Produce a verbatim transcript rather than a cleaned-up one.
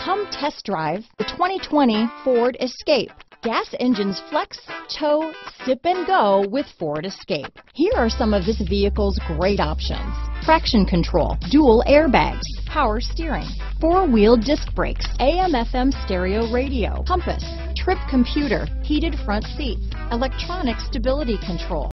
Come test drive the twenty twenty Ford Escape. Gas engines flex, tow, sip and go with Ford Escape. Here are some of this vehicle's great options: traction control, dual airbags, power steering, four-wheel disc brakes, A M F M stereo radio, compass, trip computer, heated front seats, electronic stability control,